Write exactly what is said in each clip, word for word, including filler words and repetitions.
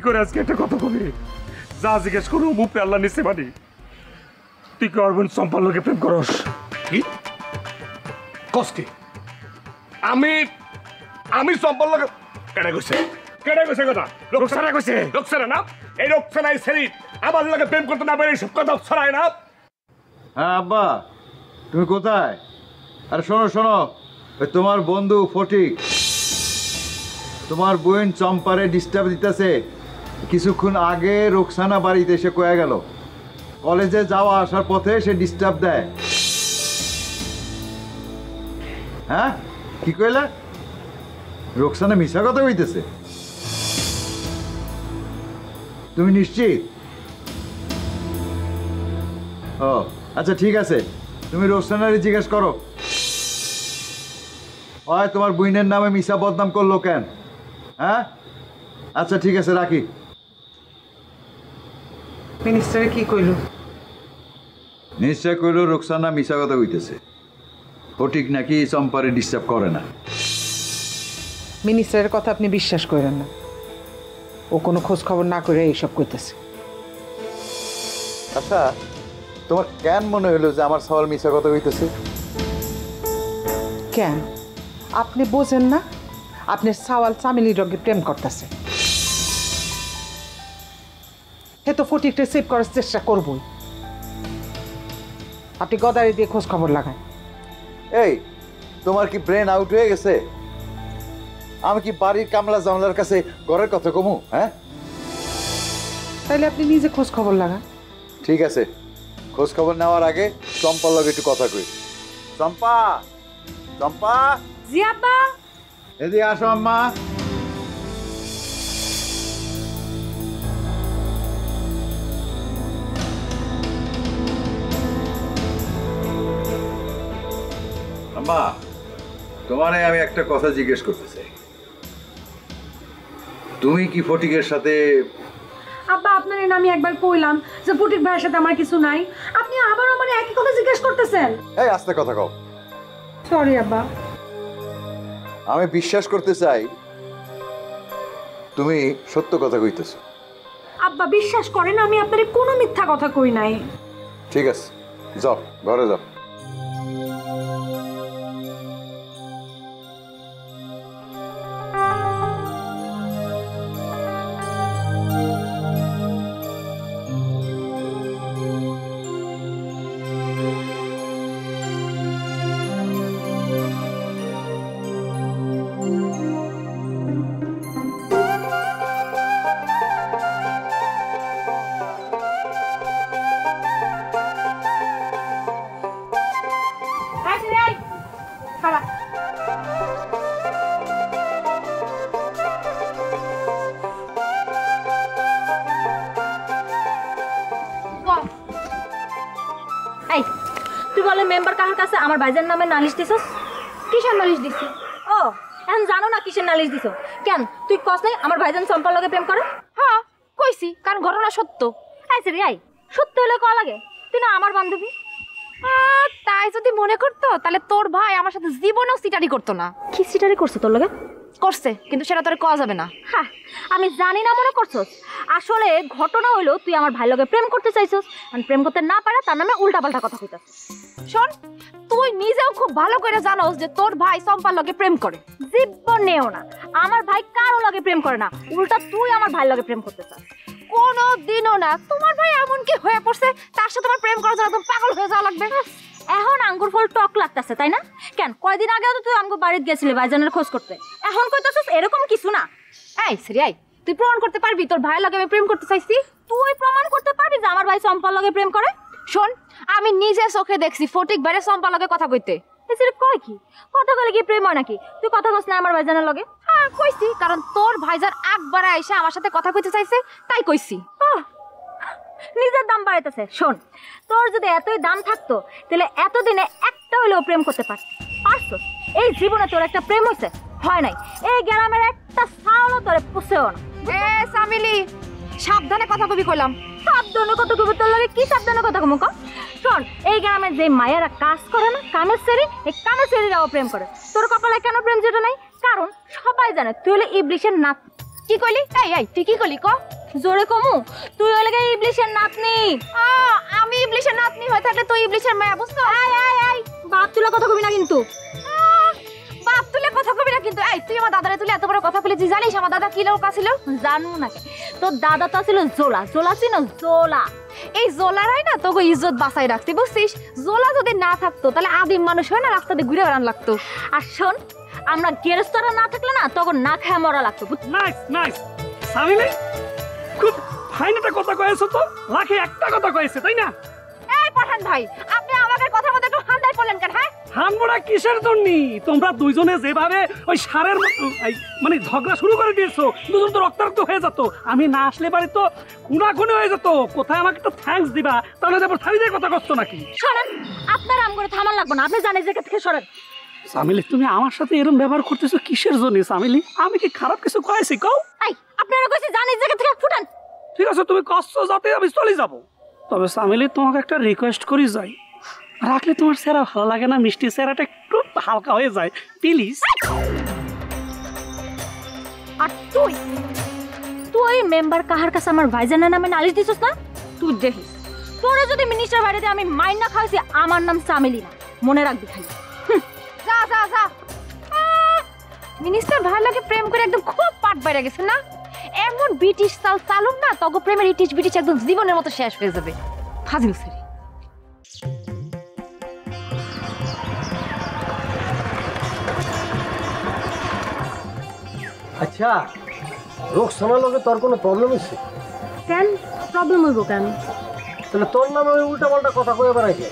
করে আজকে একটা কথা কবি যা জিজ্ঞেস করো মুপে আল্লাহ নিচে মানি তুই কি অরবিন্দ চম্পার লোকে প্রেম করস কি কষ্টি আমি আমি চম্পার লোকে কেটে গেছে কেটে গেছে কথা রোকসানা কইছে রোকসানা না এই রোকসানা এই সেরি আমার লোকে প্রেম করতে না পারে সব কথা ছড়ায় না। হ্যাঁ আব্বা তুমি কোথায়? আরে শোনো শোনো ওই তোমার বন্ধু ফটিক তোমার বোন চম্পারে ডিস্টার্ব দিতেছে। কিছুক্ষণ আগে রোকসানা বাড়িতে এসে কয়ে গেল কলেজে যাওয়া আসার পথে সে ডিস্টার্ব দেয়। হ্যাঁ কি কইলা? রোকসানা মিশা কথা হইতেছে? তুমি নিশ্চিত? ও আচ্ছা ঠিক আছে তুমি রোকসানারে জিজ্ঞেস করো হয় তোমার বুইনের নামে মিশা বদনাম করলো কেন। হ্যাঁ আচ্ছা ঠিক আছে রাখি। মিনিস্টারে কি কইল? নিশ্চয় কইল রোকসানা মিশা কথা কইতেছে। ফটিক নাকি চম্পারে ডিস্টার্ব করে না। মিনিস্টারের কথা আপনি বিশ্বাস করেন না, ও কোনো খোঁজ খবর না করে এইসব করতেছে। আচ্ছা তোমার কেন মনে হলো যে আমার সওয়াল মিশা কথা কইতেছে? কেন আপনি বোঝেন না? আপনার সাওয়াল চামেলির রঙে প্রেম করতেছে। সে তো ফটিকটা সেভ করার চেষ্টা করবই। আপনি গদারি দিয়ে খোঁজ খবর লাগান। এই তোমার কি ব্রেন আউট হয়ে গেছে? আমি কি বাড়ির কামলা জামলার কাছে ঘরের কথা কমু? হ্যাঁ তাইলে আপনি নিজে খোঁজ খবর লাগান। ঠিক আছে খোঁজ খবর নেওয়ার আগে চম্পার লগে একটু কথা কই। চম্পা চম্পা জি আব্বা। এদিকে আসো আম্মা। আম্মা তোমারে আমি একটা কথা জিজ্ঞেস করতে চাই। তুমি কি ফটিকের সাথে? আব্বা আপনার আমি একবার কইলাম যে ফটিক ভাইয়ের সাথে আমার কিছু নাই, আপনি আবার আমার একই কথা জিজ্ঞেস করতেছেন। এই আস্তে কথা কও। সরি আব্বা। আমি বিশ্বাস করতে চাই তুমি সত্য কথা কইতেছো। আব্বা বিশ্বাস করেন আমি আপনারে কোনো মিথ্যা কথা কই নাই। ঠিক আছে যাও ঘরে যাও। তুই বলে মেম্বার কাহার কাছে আমার ভাইজান নামে নালিশ দিছস? কিসের নালিশ দিছি? ও এখন জানো না কিসের নালিশ দিছ? কেন তুই কস নাই আমার ভাইজান চম্পার লগে প্রেম করে? হ্যাঁ কইছি, কারণ ঘটনা সত্য। আইছে রে আই সত্য হলে ক লাগে? তুই না আমার বান্ধবী। তাই যদি মনে করতো তাহলে তোর ভাই আমার সাথে জীবনেও সিটারি করতো না। কি সিটারি করছে তোর লগে? করছে, কিন্তু সেটা তোর কওয়া যাবে না। হ্যাঁ আমি জানি না মনে করছস। আসলে ঘটনা হইলো তুই আমার ভাই লগে প্রেম করতে চাইছস, আর প্রেম করতে না পারে তার নামে উল্টাপাল্টা কথা কইতাছিস। শোন তুই নিজেও খুব ভালো করে জানোস যে তোর ভাই চম্পার লগে প্রেম করে। জীবনেও না, আমার ভাই কারো লগে প্রেম করে না, উল্টা তুই আমার ভাই লগে প্রেম করতে চাস। কোনো দিনও না। তোমার ভাই এমন কি হয়ে পড়ছে তার সাথে তোমার প্রেম করার জন্য একদম পাগল হয়ে যাওয়া লাগবে। এখন আঙ্গুর ফল টক লাগতেছে তাই না? কেন কয়দিন আগেও তো তুই আঙ্গুর বাড়িতে গেছিলি ভাইজানের খোঁজ করতে, এখন কইতাছিস এরকম কিছু না। এই সিরিয়াই তুই প্রমাণ করতে পারবি তোর ভাইয়ের লগে আমি প্রেম করতে চাইছি? তুই প্রমাণ করতে পারবি যে আমার ভাই চম্পার লগে প্রেম করে? শোন আমি নিজে চোখে দেখছি ফটিক বাইরে চম্পার লগে কথা কইতে। এসে কয় কি কথা বলে কি প্রেম হয় নাকি? তুই কথা কস না আমার ভাইজানের লগে? হ্যাঁ কইছি, কারণ তোর ভাইজান একবার এসে আমার সাথে কথা কইতে চাইছে তাই কইছি। নিজের দাম বাড়াইতেছে। শোন তোর যদি এতই দাম থাকতো তাহলে এতদিনে একটা হলেও প্রেম করতে পারতি। পারছস? এই জীবনে তোর একটা প্রেম হচ্ছে? হয় নাই। এই গ্রামের একটা ছাওয়ালও তোরে পুষেও না। এ সামিলি সাবধানে কথা কবি কইলাম। সাবধানে কথা কবি তোর লাগে? কি সাবধানে কথা কমু ক? শোন এই গ্রামে যে মায়েরা কাজ করে না কামের সেরি, এই কামের সেরিরাও প্রেম করে। তোর কপালে কেন প্রেম জুটে নাই? কারণ সবাই জানে তুই হলে ইবলিশের নাতি। কি কইলি? এই এই তুই কি কইলি ক? জোরে কমু তুই ওই লাগে ইবলিশের নাতনি। আ, আমি ইবলিশের নাতনি হয়ে থাকলে তুই ইবলিশের মায়া বুঝতো? আই আই আই বাপ তুলে কথা কবি না কিন্তু। আহ, বাপ তুলে কথা কবি না কিন্তু। এই তুই আমার দাদারে তুলে এত বড় কথা বলেছিস, জানিস আমার দাদা কি লোক ছিল? জানু না তোর দাদা তো ছিল জোলা। জোলা ছিল জোলা। এই জোলারাই না তোকে ইজ্জত বাঁচাই রাখতে, বুঝছিস? জোলা যদি না থাকতো তাহলে আদিম মানুষ হয় না রাস্তা দিয়ে ঘুরে বেড়ান লাগতো। আর শোন, আমরা গেরস্তরা না থাকলে না তখন না খায় মরা লাগতো। নাইস নাইস সামিলি, খুব ফাইন একটা কথা কয়েছো তো। লাখে একটা কথা কয়েছে তাই না? এই পাঠান ভাই, আপনি আমাদের কথার মধ্যে একটু হান্দাই পড়লেন কেন? হ্যাঁ, হানবোড়া কিসের জন্য? তোমরা দুইজনে যেভাবে ওই সারের মতো এই মানে ঝগড়া শুরু করে দিয়েছো, দুজন তো রক্তারক্ত হয়ে যেত। আমি না আসলে বাড়ি তো খুনাখুনি হয়ে যেত। কোথায় আমাকে একটু থ্যাঙ্কস দিবা, তাহলে তারপর থামি দিয়ে কথা করছো নাকি? সরেন, আপনার আম করে থামার লাগবে না। আপনি জানেন জায়গা থেকে সরেন। সামিলি, তুমি আমার সাথে এরকম ব্যবহার করতেছো কিসের জন্য? সামিলি, আমি কি খারাপ কিছু কয়েছি কও? এই আপনারা কইছি জানেন জায়গা থেকে ফুটান। ঠিক আছে, তুমি কষ্ট যাতে আমি চলে যাব। তবে সামিলি, তোমাকে একটা রিকোয়েস্ট করি যাই, রাখলে তোমার চেহারা ভালো লাগে না? মিষ্টি চেহারাটা একটু হালকা হয়ে যায় প্লিজ। আর তুই তুই মেম্বার কাহার কাছে আমার ভাইজানের নামে নালিশ দিছিস না? তুই দেখিস তোরা যদি মিনিস্টার বাড়িতে আমি মাইন না খাইছি, আমার নাম সামিলি না, মনে রাখবি খালি। যা যা যা। আহ, মিনিস্টার ভাই লাগে প্রেম করে একদম খুব পাট বাইরে গেছে না? এমন ব্রিটিশ চাল চালুন না তগো প্রেমের ইটিশ ব্রিটিশ একদম জীবনের মতো শেষ হয়ে যাবে। ফাজিল ছেলে। আচ্ছা, রোকসানার লগে তোর কোনো প্রবলেম হয়েছে? কেন প্রবলেম হইব কেন? তাহলে তোর নামে ওই উল্টা পাল্টা কথা কয়ে বেড়াইছে।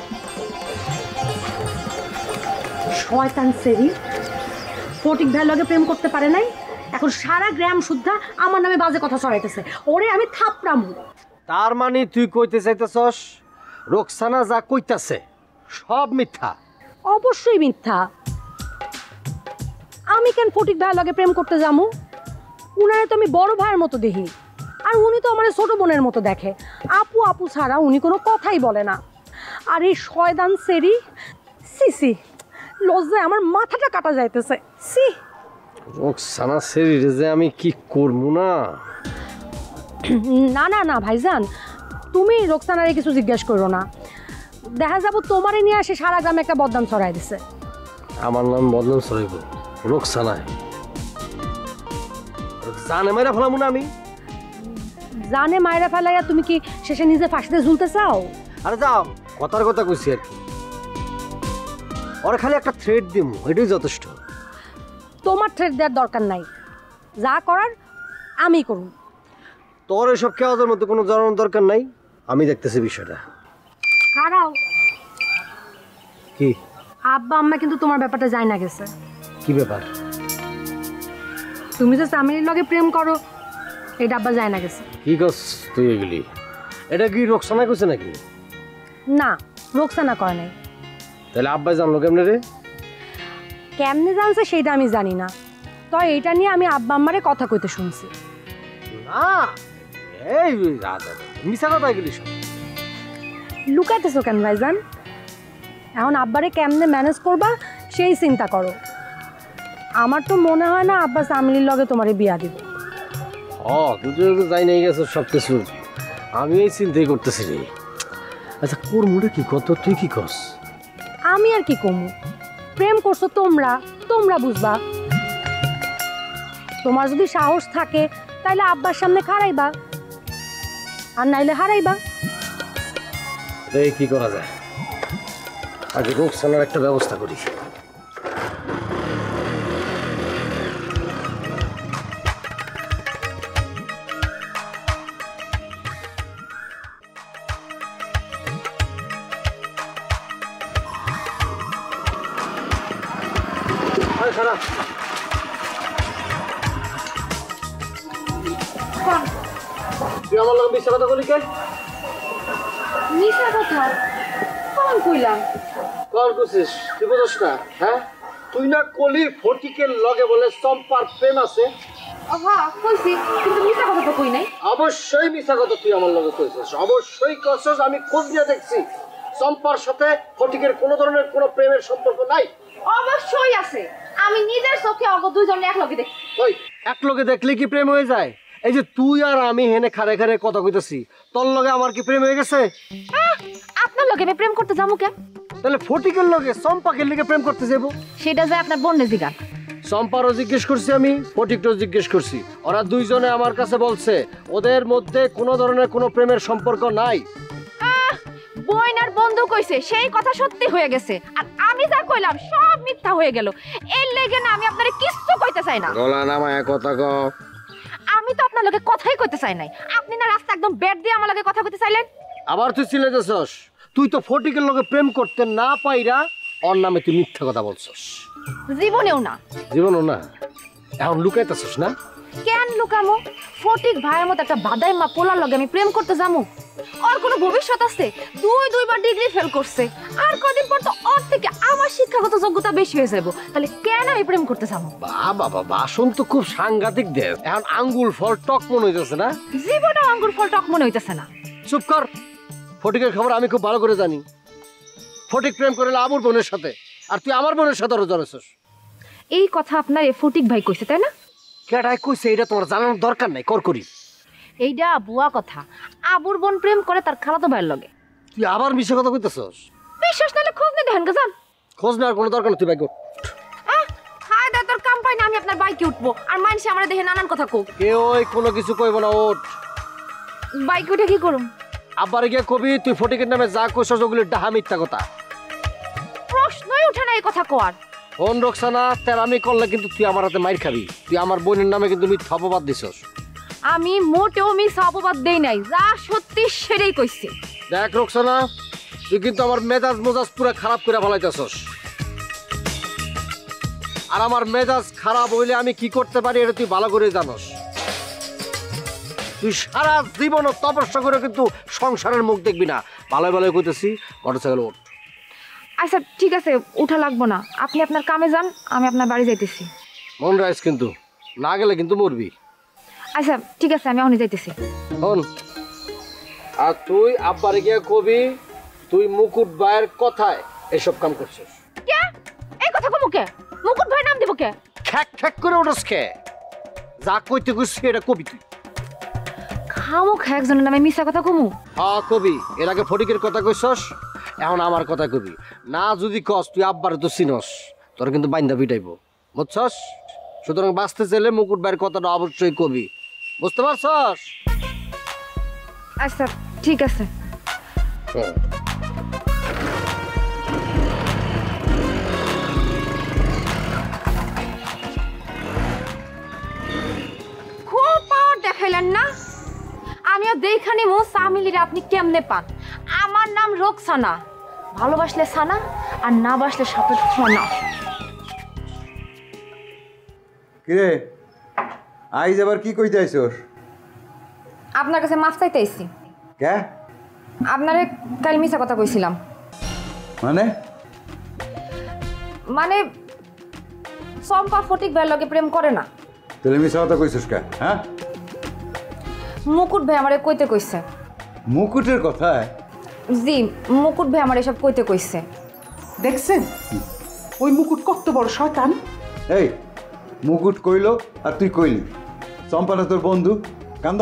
শয়তান সেরি ফটিক ভাইয়ের লগে প্রেম করতে পারে নাই, এখন সারা গ্রাম শুদ্ধা আমার নামে বাজে কথা ছড়াইতেছে। ওরে আমি থাপড়ামু। তার মানে তুই কইতে চাইতেছস রোকসানা যা কইতাছে সব মিথ্যা? অবশ্যই মিথ্যা। আমি কেন ফটিক ভাইয়ের লগে প্রেম করতে যামু? উনারে তো আমি বড় ভাইয়ের মতো দেখি, আর উনি তো আমার ছোট বোনের মতো দেখে। আপু আপু ছাড়া উনি কোনো কথাই বলে না। আর এই শয়তান সেরি, সি সি, লজ্জায় আমার মাথাটা কাটা যাইতেছে। সি রোকসানা শরীরে যে আমি কি করবো না। না না না ভাইজান, তুমি রোকসানারে কিছু জিজ্ঞেস করো না। দেখা যাবো তোমারে নিয়ে আসে সারা গ্রামে একটা বদনাম ছড়াই দিছে। আমার নাম বদনাম সরাইব রোকসানায়? জানে মেরা ফেলাম না আমি? জানে মায়েরা ফেলাইয়া তুমি কি শেষে নিজে ফাঁসিতে ঝুলতে চাও? আরে যাও, কথার কথা কইছি আর কি। ওরা খালি একটা থ্রেড দিম, এটাই যথেষ্ট। তোমার থ্রেড দেওয়ার দরকার নাই, যা করার আমি করুন। তোর এসব খেয়ালের মধ্যে কোনো জানানোর দরকার নাই, আমি দেখতেছি বিষয়টা। খারাও কি আব্বা আম্মা কিন্তু তোমার ব্যাপারটা যায় না গেছে। কি ব্যাপার? তুমি যে সামিলির লগে প্রেম করো এটা আব্বা যায় না গেছে। কি কস তুই এগুলি? এটা কি রোকসানা কইছে নাকি? না, রোকসানা করে নাই। তাহলে আব্বাই জানলো কেমনে রে? কেমনে জানছে সেটা আমি জানি না, তবে এটা নিয়ে আমি আব্বা আম্মারে কথা কইতে শুনছি। না, এই রাজা মিছা কথা এগুলি সব। লুকাইতেছো কেন ভাইজান? এখন আব্বারে কেমনে ম্যানেজ করবা সেই চিন্তা করো। আমার তো মনে হয় না আব্বা সামিলির লগে তোমারে বিয়া দিব। ও তুই তো যাই নাই গেছ সব কিছু, আমি এই চিন্তাই করতেছি রে। আচ্ছা কোর মুড়ে কি কত, তুই কি কস? আমি আর কি কমু? প্রেম করছো তোমরা, তোমরা বুঝবা। তোমার যদি সাহস থাকে তাইলে আব্বার সামনে খাড়াইবা, আর নাইলে হারাইবা। এই কি করা যায়, আগে রোকসানার একটা ব্যবস্থা করি। খারাপ তুই আমার লোক মিথ্যা কথা বলি কে? মিশা কথা কখন কইলাম? কল করছিস তুই বুঝস না? হ্যাঁ, তুই না কলি ফটিকের লগে বলে চম্পার প্রেম আছে? হ্যাঁ কইছি, কিন্তু মিথ্যা কথা তো কই নাই। অবশ্যই মিথ্যা কথা তুই আমার লগে কইছিস, অবশ্যই কইছিস। আমি খোঁজ দিয়ে দেখছি চম্পার সাথে ফটিকের কোনো ধরনের কোনো প্রেমের সম্পর্ক নাই। অবশ্যই আছে, আমি নিজের চোখে অগ দুইজনে এক লগে দেখি। ওই এক লগে দেখলে কি প্রেম হয়ে যায়? এই যে তুই আর আমি হেনে খারে খারে কথা কইতেছি, তোর লগে আমার কি প্রেম হয়ে গেছে? আহ, আপনার লগে আমি প্রেম করতে যাবো কেন? তাহলে ফটিকের লগে চম্পাকের লগে প্রেম করতে যাবো? সেটা যায় আপনার বোনের জিগান। চম্পারও জিজ্ঞেস করছি আমি, ফটিকটাও জিজ্ঞেস করছি। ওরা দুইজনে আমার কাছে বলছে ওদের মধ্যে কোনো ধরনের কোনো প্রেমের সম্পর্ক নাই। আহ, বোন আর বন্ধু কইছে সেই কথা সত্যি হয়ে গেছে, আর আমি যা কইলাম সব মিথ্যা হয়ে গেল। এর লেগে না আমি আপনারে কিচ্ছু কইতে চাই না। গলা নামায় কথা ক। আমি তো আপনার লগে কথাই কইতে চাই নাই, আপনি না রাস্তা একদম বেড দিয়ে আমার লগে কথা কইতে চাইলেন। আবার তুই চিল্লাইতেছস? তুই তো ফটিকের লগে প্রেম করতে না পাইরা ওর নামে তুই মিথ্যা কথা বলছস। জীবনেও না। জীবনও না? এখন লুকাইতেছস না? কেন লুকামো? ফটিক ভাইয়ের মতো একটা বাদাই মা পোলার লগে আমি প্রেম করতে যামু? ওর কোনো ভবিষ্যৎ আছে? দুই দুইবার ডিগ্রি ফেল করছে, আর কদিন পর তো ওর থেকে আমার শিক্ষাগত যোগ্যতা বেশি হয়ে যাবো, তাহলে কেন আমি প্রেম করতে যাবো? বাবা বাবা, বাসন তো খুব সাংঘাতিক দেব। এখন আঙ্গুল ফল টক মনে হইতেছে না? জীবনে আঙ্গুর ফল টক মনে হইতেছে না। চুপ কর। ফটিকের খবর আমি খুব ভালো করে জানি। ফটিক প্রেম করিল আমার বোনের সাথে, আর তুই আমার বোনের সাথে আরো জড়েছস। এই কথা আপনার এ ফটিক ভাই কইছে, তাই না? কেডাই কইছে এটা তোমার জানানোর দরকার নাই, কর করি। এইটা বুয়া কথা। আবুর বোন প্রেম করে তার খালাতো ভাইয়ের লগে। তুই আবার মিশে কথা কইতেছস? বিশ্বাস নাহলে খোঁজ নিয়ে দেখেন গেছেন। খোঁজ নেওয়ার কোনো দরকার নেই, তুই বাইক কর। হায় দা, তোর কাম পাই না আমি আপনার বাইকে উঠবো, আর মানুষে আমার দেখে নানান কথা কো। কেউ ওই কোনো কিছু কইব না, ওঠ। বাইকে উঠে কি করুম? আব্বারে গিয়ে কবি তুই ফটিকের নামে যা কইছস ওগুলো ডাহা মিথ্যা কথা। প্রশ্নই উঠে না এই কথা কোয়ার। ফোন রোকসানা, তেরামি করলে কিন্তু তুই আমার হাতে মাইর খাবি। তুই আমার বোনের নামে কিন্তু মিথ্যা অপবাদ দিছস। আমি মোটেও মিস অপবাদ দেই নাই, যা সত্যি সেটাই কইছি। দেখ রোকসানা, তুই কিন্তু আমার মেজাজ মেজাজ পুরো খারাপ করে ফেলাইতেছস। আর আমার মেজাজ খারাপ হইলে আমি কি করতে পারি এটা তুই ভালো করে জানস। তুই সারা জীবন তপস্যা করে কিন্তু সংসারের মুখ দেখবি না। ভালো ভালো কইতেছি, মোটরসাইকেল ওঠ। আচ্ছা ঠিক আছে, উঠা লাগবো না, আপনি আপনার কামে যান, আমি আপনার বাড়ি যাইতেছি। মন রাইস, কিন্তু না গেলে কিন্তু মরবি। আচ্ছা ঠিক আছে, আমি এখনই যাইতেছি। শোন, আর তুই আব্বারে গিয়ে কবি তুই মুকুট ভাইয়ের কথায় এসব কাম করছিস। কে এই কথা কমু? কে মুকুট ভাই নাম দিব? কে খ্যাক খ্যাক করে ওঠস কে? যা কইতে কইছিস এটা কবি তুই। খামুক একজনের নামে মিছা কথা কমু? হ্যাঁ কবি, এর আগে ফটিকের কথা কইছস, এখন আমার কথা কবি না। যদি কস তুই আব্বারে তো চিনস, তোর কিন্তু বাইন্দা পিটাইব, বুঝছস? সুতরাং বাঁচতে চাইলে মুকুট ভাইয়ের কথাটা অবশ্যই কবি, বুঝতে পারছস? আচ্ছা ঠিক আছে। খুব পাওয়ার দেখাইলেন না? আমিও দেখানি মো সামিলিরে আপনি কেমনে পান। আমার নাম রোকসানা, ভালোবাসলে সানা, আর না বাসলে সাথে সোনা। কিরে আইজ আবার কি কইতে আইছস? আপনার কাছে মাফ চাইতে আইছি। কে? আপনারে কাল মিছা কথা কইছিলাম। মানে? মানে চম্পা ফটিক ভাইয়ের লগে প্রেম করে না। তুই মিছা কথা কইছস কে? হ্যাঁ, মুকুট ভাই আমারে কইতে কইছে। মুকুটের কথা? জি, মুকুট ভাই আমার এসব কইতে কইছে। দেখছেন ওই মুকুট কত বড় শয়তান। এই মুকুট কইলো আর তুই কইলি চম্পাটা তোর বন্ধু? কান্দ।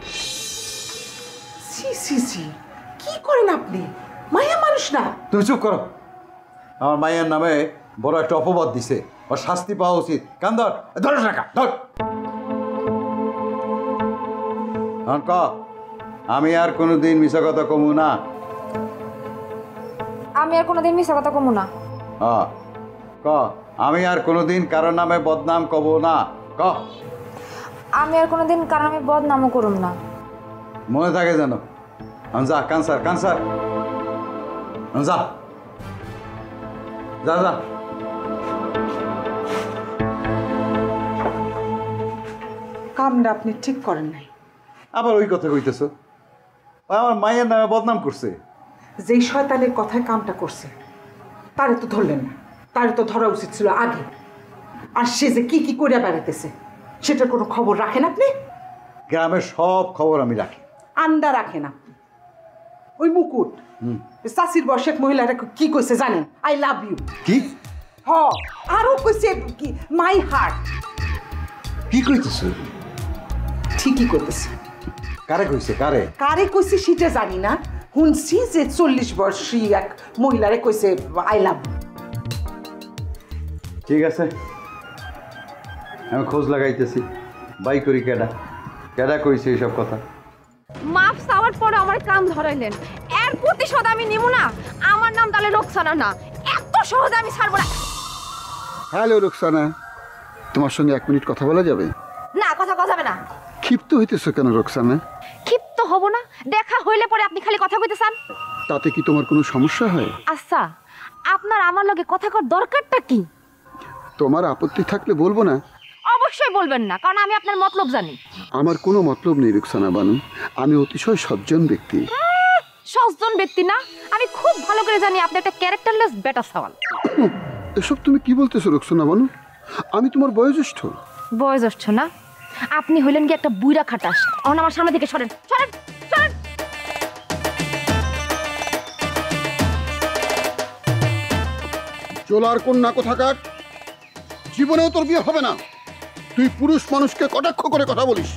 সি সি সি, কি করেন আপনি? মায়া মানুষ না। তুমি চুপ করো। আমার মায়ের নামে বড় একটা অপবাদ দিছে, ওর শাস্তি পাওয়া উচিত। কান্দর ধর টাকা ধর। এখন ক, আমি আর কোনোদিন মিছা কথা কমু না। আমি আর কোনোদিন মিছা কথা কমু না। হ্যাঁ ক, আমি আর কোনোদিন কারোর নামে বদনাম কব না। ক, আমি আর কোনোদিন কারণ আমি বদনামও করুম না। মনে থাকে যেন। যা কানসার কানসার যা যা যা। কামটা আপনি ঠিক করেন নাই। আবার ওই কথা কইতেছ? আমার মায়ের নামে বদনাম করছে। যেই শয়তানের কথায় কামটা করছে তারে তো ধরলেন না, তারে তো ধরা উচিত ছিল আগে। আর সে যে কি কি করে বেড়াইতেছে সেটার কোনো খবর রাখেন আপনি? গ্রামের সব খবর আমি রাখি। আন্ডা রাখেন আপনি। ওই মুকুট চাষির বয়সের মহিলারা কি কইছে জানেন? I love you. কি? হ, আরো কইছে কি মাই হার্ট। কি কইতেছ? ঠিকই করতেছে। কারে কইছে কারে? কারে কইছে সেটা জানি না, শুনছি যে চল্লিশ বর্ষী এক মহিলারে কইছে আই লাভ। ঠিক আছে, আমি খোঁজ লাগাইতেছি, বাই করি কেডা কেডা কইছে এইসব কথা। মাপ চাওয়ার পরে আমার কাম ধরাইলেন, এর প্রতিশোধ আমি নিব না। আমার নাম তাহলে রোকসানা না, এত সহজে আমি ছাড়বো না। হ্যালো রোকসানা, তোমার সঙ্গে এক মিনিট কথা বলা যাবে? না, কথা কথা যাবে না। ক্ষিপ্ত হইতেছো কেন রোকসানা? ক্ষিপ্ত হব না, দেখা হইলে পরে আপনি খালি কথা কইতে চান। তাতে কি তোমার কোনো সমস্যা হয়? আচ্ছা, আপনার আমার লগে কথা কর দরকারটা কি? তোমার আপত্তি থাকলে বলবো না। অবশ্যই বলবেন না, কারণ আমি আপনার মতলব জানি। আমার কোনো মতলব নেই রোকসানা বানু, আমি অতিশয় সজ্জন ব্যক্তি। সজ্জন ব্যক্তি না, আমি খুব ভালো করে জানি আপনি একটা ক্যারেক্টারলেস বেটা সওয়াল। এসব তুমি কি বলতেছো রোকসানা বানু? আমি তোমার বয়োজ্যেষ্ঠ। বয়োজ্যেষ্ঠ না, আপনি হইলেন কি একটা বুইরা খাটাস। এখন আমার সামনে দিকে সরেন, সরেন, সরেন। চোলার কন্যা কোথাকার, জীবনেও তোর বিয়ে হবে না। তুই পুরুষ মানুষকে কটাক্ষ করে কথা বলিস।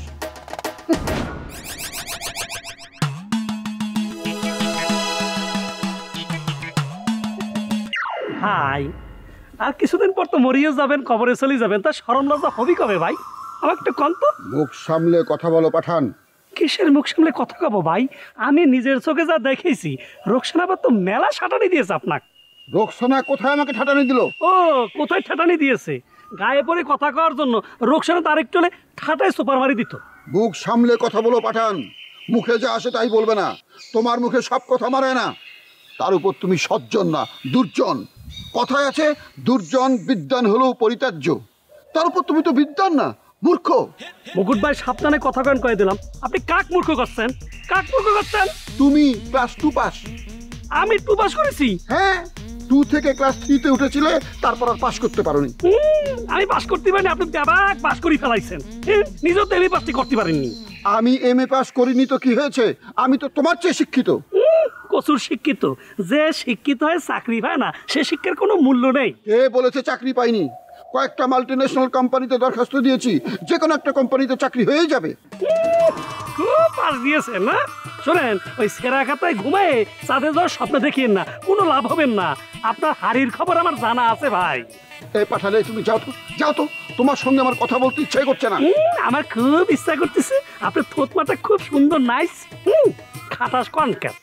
হাই, আর কিছুদিন পর তো মরিয়ে যাবেন, কবরে চলে যাবেন, তা শরম লজ্জা হবি কবে ভাই? আমার একটু কন তো। মুখ সামলে কথা বলো পাঠান। কিসের মুখ সামলে কথা কব ভাই? আমি নিজের চোখে যা দেখেছি, রোকসানা আবার তো মেলা সাটানি দিয়েছে আপনাকে। রোকসানা কোথায় আমাকে ঠাটানি দিল? ও, কোথায় ঠাটানি দিয়েছে? গায়ে পরে কথা কওয়ার জন্য রোকসানা তার একটু ঠাটায় সুপার মারি দিত। মুখ সামলে কথা বলো পাঠান, মুখে যা আসে তাই বলবে না। তোমার মুখে সব কথা মারে না। তার উপর তুমি সজ্জন না, দুর্জন। কথায় আছে দুর্জন বিদ্বান হলেও পরিত্যাজ্য। তার উপর তুমি তো বিদ্বান না, মূর্খ। মুকুট ভাই সাবধানে কথা কন কয়ে দিলাম। আপনি কাক মূর্খ করছেন? কাক মূর্খ করছেন? তুমি ক্লাস টু পাস। আমি টু পাস করেছি। হ্যাঁ, টু থেকে ক্লাস থ্রিতে উঠেছিলে, তারপর আর পাস করতে পারোনি। হুম, আমি পাস করতে পারিনি, আপনি ব্যাপক পাস করে ফেলাইছেন। হুম, নিজেও তো এমএ পাসটি করতে পারেননি। আমি এম এ পাস করিনি তো কি হয়েছে? আমি তো তোমার চেয়ে শিক্ষিত। প্রচুর শিক্ষিত। যে শিক্ষিত হয়ে চাকরি পায় না, সে শিক্ষার কোনো মূল্য নেই। কে বলেছে চাকরি পাইনি? কয়েকটা মাল্টিন্যাশনাল কোম্পানিতে দরখাস্ত দিয়েছি, যে কোনো একটা কোম্পানিতে চাকরি হয়ে যাবে। খুব পাস দিয়েছেন না? শোনেন, ওই সেরা খাতায় ঘুমায় চাঁদে যাওয়ার স্বপ্ন দেখিয়েন না, কোনো লাভ হবেন না। আপনার হাড়ির খবর আমার জানা আছে ভাই। এই পাঠালে তুমি যাও তো, যাও তো। তোমার সঙ্গে আমার কথা বলতে ইচ্ছে করছে না। হুম, আমার খুব ইচ্ছা করতেছে। আপনার থোতমাটা খুব সুন্দর, নাইস। হুম, খাটাস কনকেট।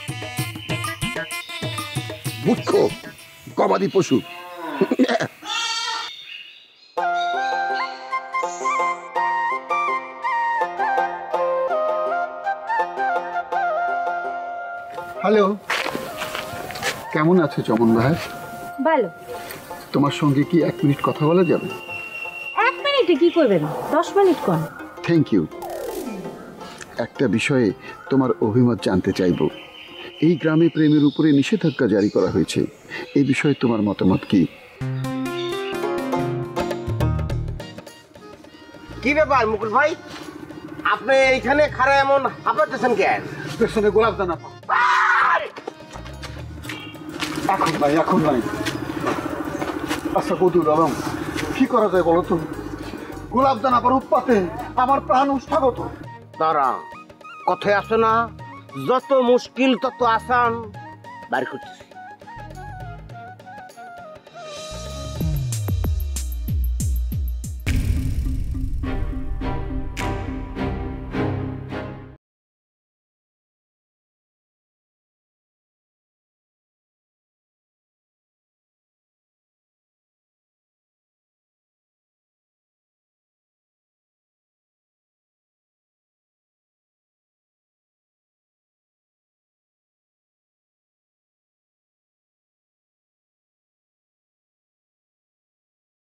মূর্খ, গবাদি পশু। হ্যালো, কেমন আছো চমন ভাই? ভালো। তোমার সঙ্গে কি এক মিনিট কথা বলা যাবে? এক মিনিটে কি করবেন? দশ মিনিট কোন? Thank you. একটা বিষয়ে তোমার অভিমত জানতে চাইব। এই গ্রামে প্রেমের উপরে নিষেধাজ্ঞা জারি করা হয়েছে, এই বিষয়ে তোমার মতামত কি? কি ব্যাপার মুকুল ভাই, আপনি এইখানে খারা এমন হাঁপাতেছেন কেন? পেছনে গোলাপ দানা। এখন নাই, এখন নাই। আচ্ছা কৌতুল আলম, কি করা যায় বলো তো? গোলাপ দানা পর উৎপাতে আমার প্রাণ উষ্ঠাগত। তারা কথায় আসে না, যত মুশকিল তত আসান, বার করতেছি।